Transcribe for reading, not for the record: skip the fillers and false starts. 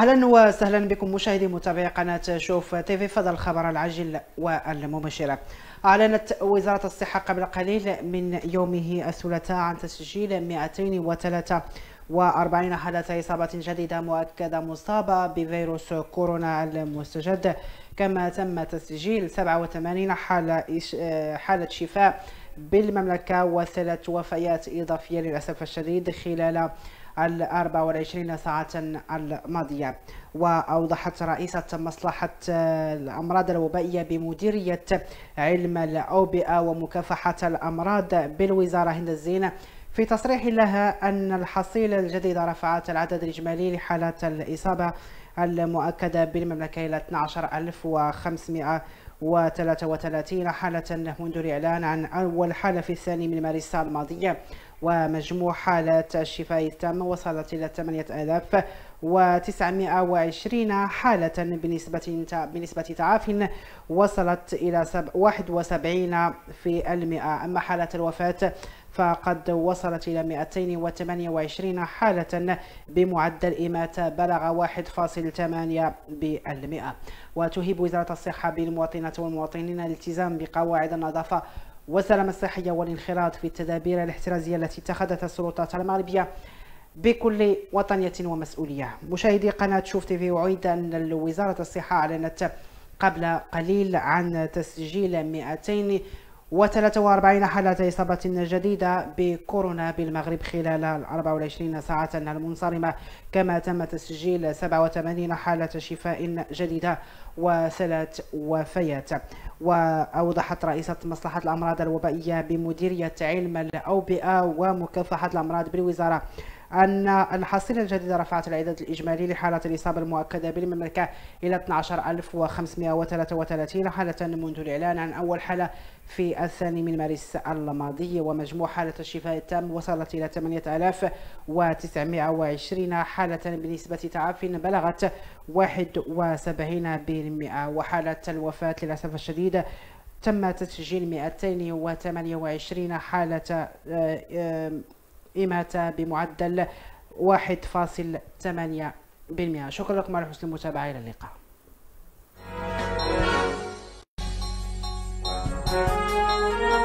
أهلا وسهلا بكم مشاهدي متابعي قناة شوف تيفي. فضل الخبر العاجل والمباشر. أعلنت وزارة الصحة قبل قليل من يومه الثلاثاء عن تسجيل 243 حالة إصابة جديدة مؤكدة مصابة بفيروس كورونا المستجد، كما تم تسجيل 87 حالة شفاء بالمملكة و3 وفيات إضافية للأسف الشديد خلال 24 ساعة الماضية. وأوضحت رئيسة مصلحة الأمراض الوبائية بمديرية علم الأوبئة ومكافحة الأمراض بالوزارة هند الزين في تصريح لها أن الحصيلة الجديدة رفعت العدد الإجمالي لحالات الإصابة المؤكدة بالمملكة إلى 12533 حالة منذ الإعلان عن أول حالة في الثاني من مارس الماضية، ومجموع حالات الشفاء التام وصلت إلى 8920 حالة بنسبة تعاف وصلت إلى 71%. أما حالة الوفاة فقد وصلت إلى 228 حالة بمعدل إماتة بلغ 1.8%. وتهيب وزارة الصحة بالمواطنات والمواطنين الالتزام بقواعد النظافة والسلامة الصحية والانخراط في التدابير الاحترازية التي اتخذتها السلطات المغربية بكل وطنية ومسؤولية. مشاهدي قناة شوف تيفي، أعيد أن وزارة الصحة أعلنت قبل قليل عن تسجيل 243 حالة إصابة جديدة بكورونا بالمغرب خلال 24 ساعة المنصرمة، كما تم تسجيل 87 حالة شفاء جديدة و3 وفيات. وأوضحت رئيسة مصلحة الأمراض الوبائية بمديرية علم الأوبئة ومكافحة الأمراض بالوزارة أن الحصيلة الجديدة رفعت العدد الإجمالي لحالات الإصابة المؤكدة بالمملكة إلى 12533 حالة منذ الإعلان عن أول حالة في الثاني من مارس الماضي، ومجموع حالة الشفاء التام وصلت إلى 8920 حالة بنسبة تعاف بلغت 71%. وحالة الوفاة للأسف الشديد تم تسجيل 228 حالة إماتة بمعدل 1.8%. شكرا لكم على حسن المتابعة، إلى اللقاء.